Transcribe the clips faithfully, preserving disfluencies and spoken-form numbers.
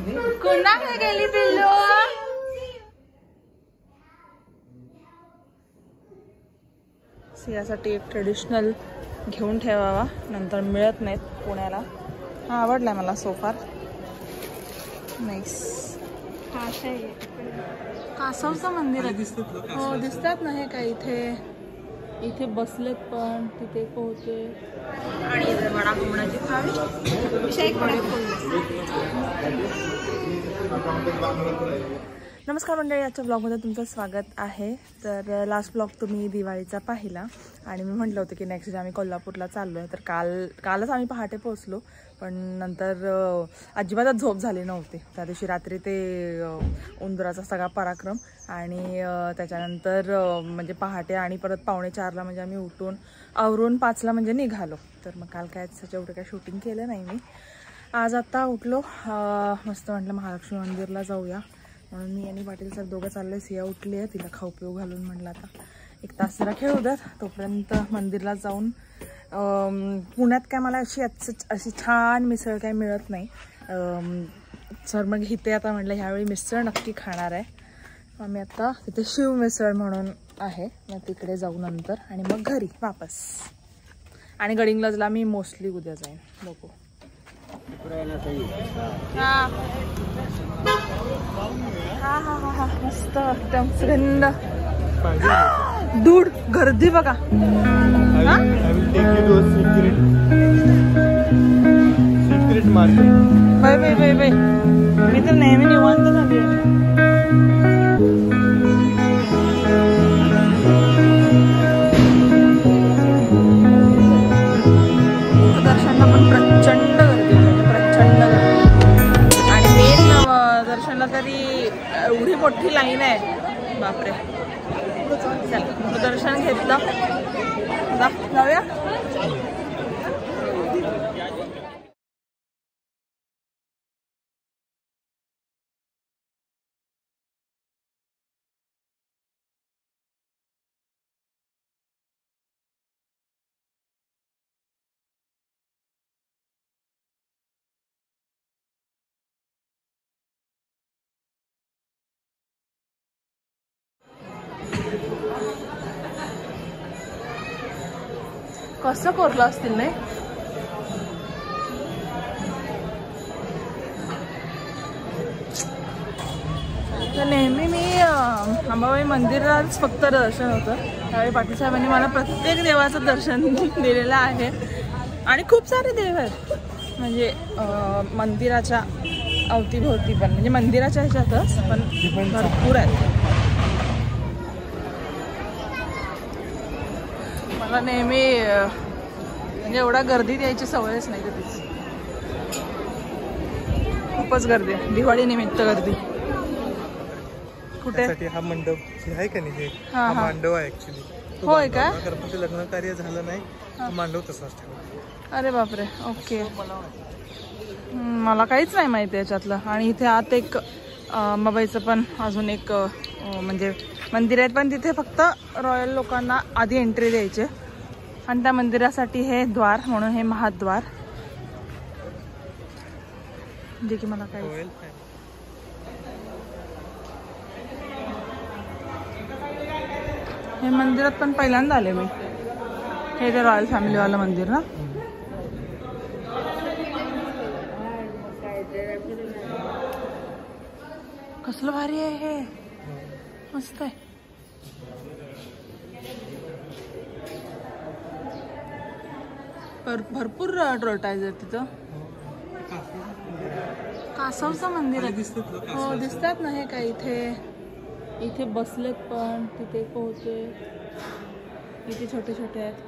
कुणाकडे गेली पिल्लू? सियासाठी एक ट्रेडिशनल घेऊन ठेवावा, नंतर मिळत नाहीत पुण्याला. हा आवडलाय मला सोफा. नाईस. कासवचं मंदिर आहे. हो दिसतात ना हे काय इथे इथे बसलेत पण तिथे पोहते. आणि इथे वडा घुमण्याची थाळी. नमस्कार मंडळी, आजच्या ब्लॉगमध्ये तुमचं स्वागत आहे. तर लास्ट ब्लॉग तुम्ही दिवाळीचा पाहिला आणि मी म्हटलं होतं की नेक्स्ट डे आम्ही कोल्हापूरला चाललो आहे. तर काल कालच आम्ही पहाटे पोहोचलो, पण नंतर अजिबातच झोप झाली नव्हती. त्या दिवशी रात्री ते उंदराचा सगळा पराक्रम आणि त्याच्यानंतर म्हणजे पहाटे आणि परत पावणे चारला म्हणजे आम्ही उठून आवरून पाचला म्हणजे निघालो. तर मग काल काय त्याच्या एवढं काय शूटिंग केलं नाही मी. आज आता उठलो, मस्त म्हटलं महालक्ष्मी मंदिरला जाऊया म्हणून मी आणि पाटील सर दोघं चालले. सिया उठली आहे, तिला खाऊ पिऊ घालून म्हटलं आता एक तास जरा खेळू द्यात, तोपर्यंत मंदिरला जाऊन. पुण्यात काय मला अशी अशी छान मिसळ काय मिळत नाही. सर मग इथे आता म्हटलं ह्यावेळी मिसळ नक्की खाणार आहे. आम्ही आता तिथे शिव मिसळ म्हणून आहे, मग तिकडे जाऊ नंतर आणि मग घरी वापस. आणि गडिंग्लजला मी मोस्टली उद्या जाईन, बघू. हा हा हा हा हा मस्त एकदम फ्रेंड. दूड गर्दी बघा. Bye bye bye bye. मी तर नेहमी निवांत झाली. दर्शनला पण प्रचंड गर्दी होती, प्रचंड गर्दी. आणि मेन दर्शनला तरी एवढी मोठी लाईन आहे, बापरे. चला दर्शन घेतलं, जाऊया. कसं कोरलं असतील नाही. तर नेहमी मी अंबाबाई मंदिरात फक्त दर्शन होतं, त्यावेळी पाटील साहेबांनी मला प्रत्येक देवाचं दर्शन दिलेलं आहे. आणि खूप सारे देव आहेत म्हणजे मंदिराच्या अवतीभोवती पण, म्हणजे मंदिराच्या ह्याच्यातच पण भरपूर आहेत. मला नेहमी म्हणजे एवढा गर्दीत यायची सवयच नाही कधीच. खूपच गर्दी, दिवाळी निमित्त गर्दी. कुठे हा मंडप आहे का नाही, हा मांडव आहे ऍक्च्युली. होय का? कारण लग्न कार्य झालं नाही, मांडव तसाच ठेवला. अरे बापरे. ओके, मला काहीच नाही माहिती याच्यातलं. आणि इथे आत एक अंबाबाईचं पण अजून एक म्हणजे मंदिर आहेत, पण तिथे फक्त रॉयल लोकांना आधी एंट्री द्यायचे. आणि त्या मंदिरासाठी हे द्वार म्हणून हे महाद्वार, जे की मला काही हे मंदिरात पण पहिल्यांदा आले मी. हे ते रॉयल फॅमिलीवालं मंदिर ना. कसलं भारी आहे हे, मस्त आहे. भरपूर ॲडव्हर्टाइज आहे तिथं. कासवचं मंदिर आहे. हो दिसतात ना हे काय इथे इथे बसलेत पण तिथे पोहते. इथे छोटे छोटे आहेत.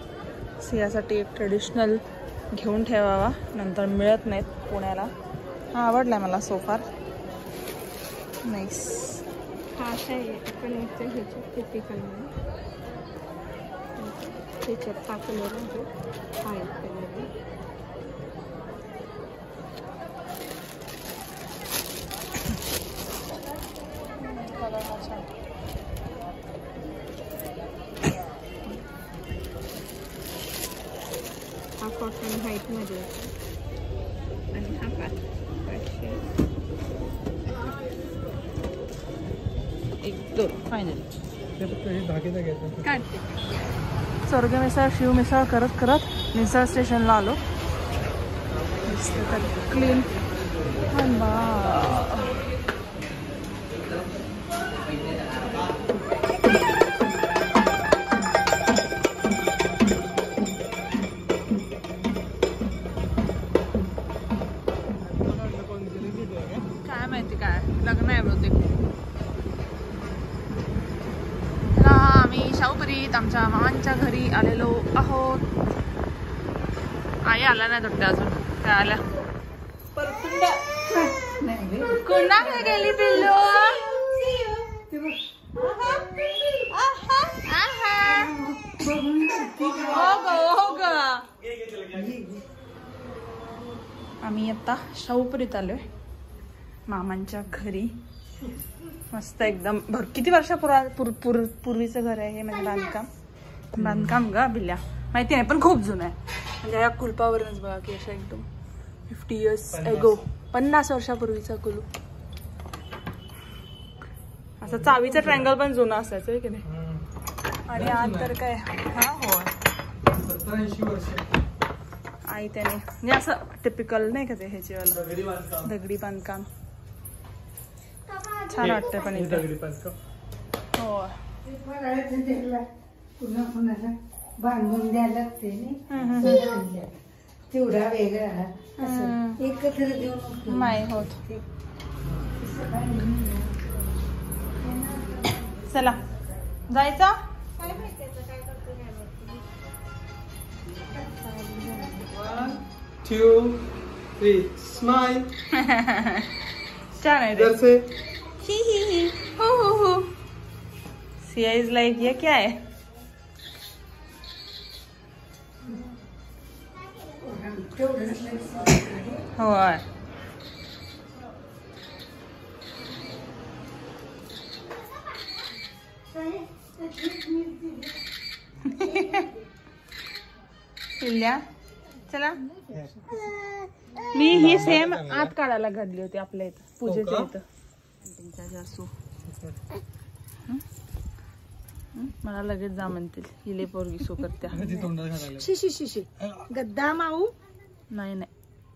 सियासाठी एक ट्रेडिशनल घेऊन ठेवावा, नंतर मिळत नाहीत पुण्याला. हा आवडलाय मला सोफार. नाईस. हा आहे पण ह्याच्यात टिपिकल त्याच्यात हा कलर आहे हा एक कलर आहे. हा कॉटन व्हाईट मध्ये येतो आणि हा पाचशे एक दोन फायनल. काढते. स्वर्ग मिसळ शिव मिसळ करत करत मिसळ स्टेशनला आलो. क्लीन काय माहिती काय लग्न आहे बहुतेक. आम्ही शाहूपुरीत आमच्या मामांच्या घरी आलेलो आहोत. आई आला नाही तुमच्या अजून. काय आल्या कुणा गेली पिल्लू. हो ग हो ग. आम्ही आता शाहूपुरीत आलोय मामांच्या घरी. मस्त एकदम भर किती वर्षापूर्वा पूर पूर पूर्वीचं घर आहे हे. म्हणजे बांधकाम बांधकाम ग बिल्ल्या माहिती नाही पण खूप जुनं आहे. म्हणजे या कुलपावरूनच बघा की अशा एकदम फिफ्टी इयर्स एगो पन्नास वर्षापूर्वीचा कुलूप. असं चावीचं ट्रँगल पण जुनं असायचं की नाही. आणि आज तर काय हा हो सत्तरऐंशी वर्ष आई त्याने म्हणजे असं टिपिकल नाही का ते ह्याची वाला दगडी बांधकाम. छान वाटतं पण हो. बांधून द्यायला लागते तेवढा वेगळा एकत्र देऊन नाही होत. चला जायचं. Two three smile. छान आहे रे. ही ही ही हो हो हो. सिया इज लाइक ये क्या है. होय पिल्ल्या चला. मी ही सेम आत काढायला घडली होती आपल्या इथं पूजेच्या इथं. सासू मला लगेच जा म्हणतील हिले पोरगी सो करत्या. शिशी शिशी गद्दा माऊ नाही नाही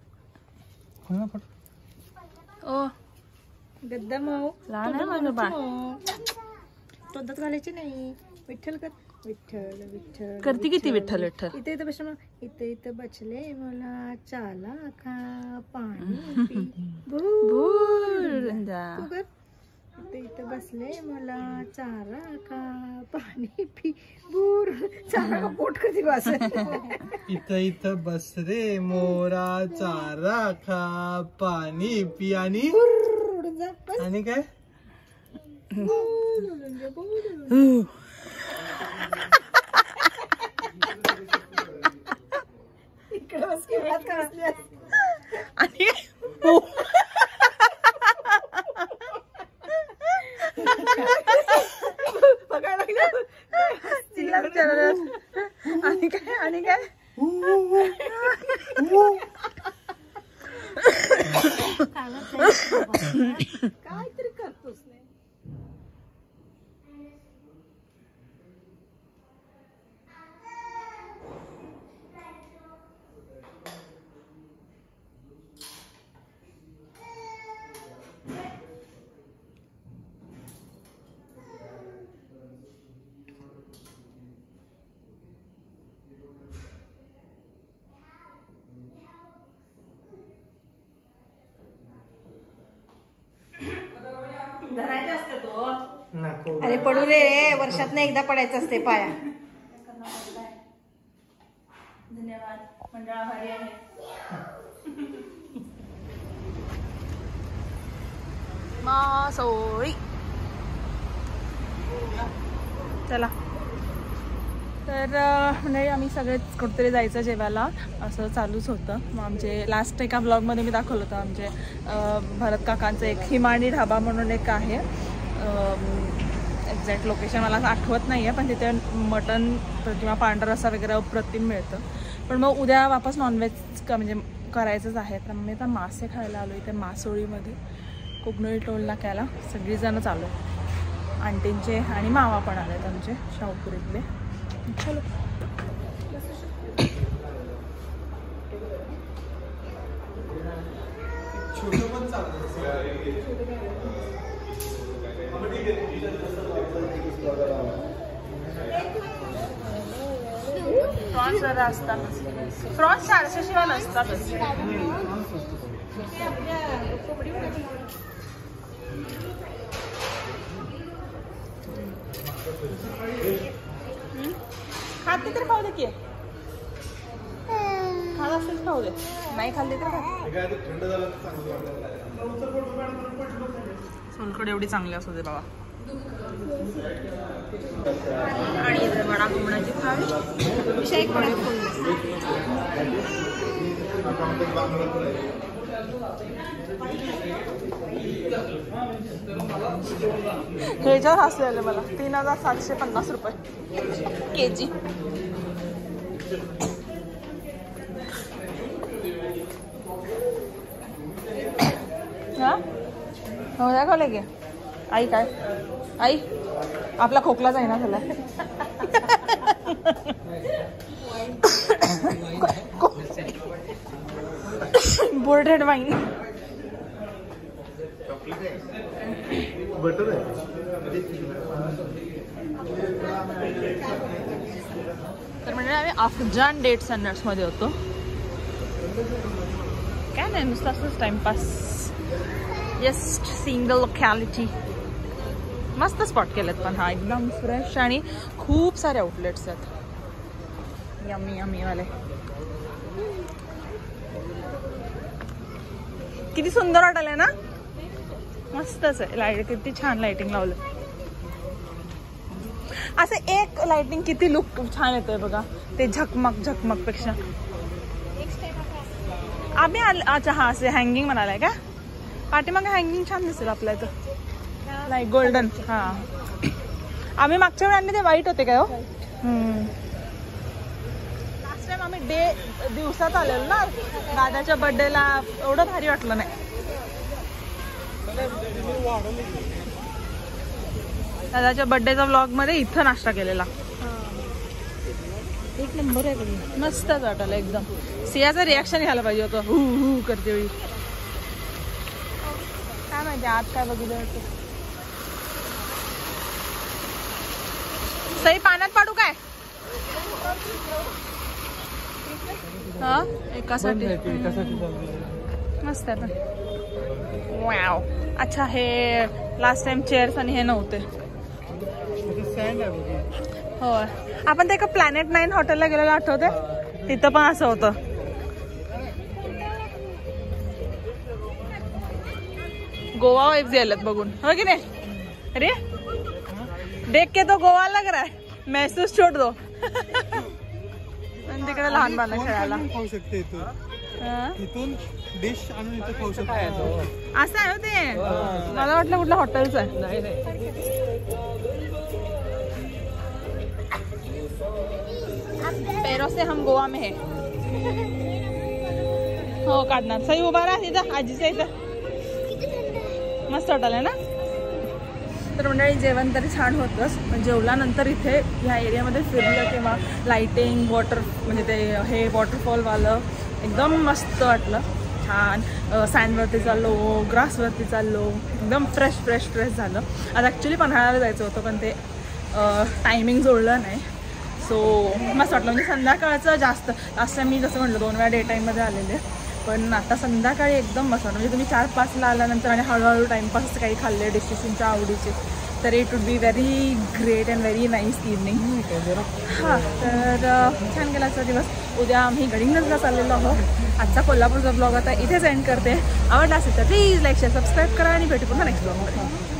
ओ गद्दा माऊ लहान आहे माझं बाळ. तोंडात घालायची नाही. विठ्ठल कर विठ्ठल विठ्ठल करते किती विठ्ठल विठ्ठल. इथे इथं बसले इथे इथं बसले मला चाला खा पाणी पी भूर इथे इथं बसले मला चारा खा पाणी पी बूर. चारा पोट कधी बस. इथं इथं बस रे मोरा चारा खा पाणी पी आणि उडून जा आणि काय इकडे बस की वेळात का बसली आणि बघायला लागलं तिला विचारलं आणि काय आणि काय काहीतरी करतोस नाही. धरायचं असतं तो. अरे पडू रे वर्षात एकदा पडायचं असते पाया. धन्यवाद मंडळ आभारी आहे. मासोळी. चला तर म्हणजे आम्ही सगळेच कुठेतरी जायचं जेवायला असं चालूच होतं. मग आमचे लास्ट एका ब्लॉगमध्ये मी दाखवलं होतं आमचे भरत काकांचं एक हिमाणी ढाबा म्हणून एक आहे. एक्झॅक्ट लोकेशन मला असं आठवत नाही आहे, पण तिथे मटन किंवा पांढरा रस्सा वगैरे अप्रतिम मिळतं. पण मग उद्या वापस नॉनव्हेज का म्हणजे करायचंच आहे. तर मी आता मासे खायला आलो इथे मासोळीमध्ये कोकणोळी टोल नाक्याला. सगळीजणं चालू आहे, आंटींचे आणि मामा पण आलेत आमचे शाहूपुरीतले. चलो फ्रॉन्स जरा असतात. फ्रॉन्स चारशे शिवाय नसतातच. खाते तर खाऊ दे की, खात असेल खाऊ दे, नाही खाल्ली तर सोलकड एवढी चांगली असू दे बाबा. आणि इथे वडा कोंबड्याची थाळी. शेक वडा ह्याच्यावर हसलेलं मला तीन हजार सातशे पन्नास रुपये के जी. हा हो दाखवले गे आई. काय आई आपला खोकलाच आहे ना झाला. बोर्डेड वाईन बटर आहे. तर म्हणजे आम्ही अफजान डेट्स अँड नट्स मध्ये होतो. काय नाही नुसतं असंच टाइमपास. Just single locality. मस्त स्पॉट केलेत पण हा एकदम फ्रेश आणि खूप सारे आउटलेट्स आहेत यम्मी यम्मी वाले. किती सुंदर हॉटेल आहे ना, मस्तच आहे. लाईट किती छान लाइटिंग लावलं. असं एक लाइटिंग किती लुक छान येतोय बघा ते झकमक झकमक पेक्षा. आम्ही अच्छा हा असे हँगिंग म्हणालाय का, पाठीमागे हँगिंग छान दिसेल आपल्या इथं लाईक गोल्डन. हा आम्ही मागच्या वेळी आणले ते व्हाईट होते काय हो. लास्ट टाइम आम्ही डे दिवसात आलेलो ना दादाच्या बर्थडेला, एवढं भारी वाटलं नाही. दादाच्या बर्थडेचा व्लॉग मध्ये इथं नाश्ता केलेला एक नंबर आहे बघ. मस्तच वाटलं एकदम. सियाचं रिॲक्शन घ्यायला पाहिजे होतं हू हू करते वेळी. काय माहिती आत काय बघितलं होतं. सई पाण्यात पाडू काय. हा एकासाठी मस्त आहे पण. वाव अच्छा हे लास्ट टाइम चेअर्स आणि हे नव्हते. हो आपण ते एका प्लॅनेट नाईन हॉटेलला गेलेलं आठवते, तिथं पण असं होतं. गोवा वाइब्स गेलेत बघून हो की नाही. अरे देख के तो गोवा लग रहा है, महसूस छोड़ दो. तिकडे लहान बाळ खेळायला खाऊ शकते इथून डिश आणून इथं खाऊ शकतो. असं आहे ते, मला वाटलं कुठलं हॉटेलच आहे. पैरों से हम गोवा में है. हो काढणार. सही उभा राहा तिथं आजीच्या इथं. मस्त हॉटेल आहे ना. तर मंडळी जेवण तरी छान होतंच, पण जेवल्यानंतर इथे ह्या एरियामध्ये फिरलं किंवा लाइटिंग वॉटर म्हणजे ते हे वॉटरफॉलवालं एकदम मस्त वाटलं. छान सँडवरती चाललो, ग्रासवरती चाललो, एकदम फ्रेश फ्रेश फ्रेश झालं. आज ॲक्च्युली पन्हाळ्याला जायचं होतं पण ते टायमिंग जोडलं नाही. सो मस्त वाटलं. म्हणजे संध्याकाळचं जास्त असं मी जसं म्हटलं दोन वेळा डे टाईममध्ये आलेले, पण आता संध्याकाळी एकदम मस्त वाटलं. म्हणजे तुम्ही चार पाचला आल्यानंतर आणि हळूहळू टाईमपास काही खाल्ले डिशेस तुमच्या आवडीचे, तर it would be very great and very nice evening. हां तर छान गेला आजचा दिवस. उद्या आम्ही गडिंग्लजला चाललेलो आहोत. आजचा कोल्हापूरचा ब्लॉग आता इथेच एंड करते. आवडला असेल तर प्लीज लाईक शेअर सबस्क्राईब करा आणि भेटू पुन्हा नेक्स्ट ब्लॉगमध्ये.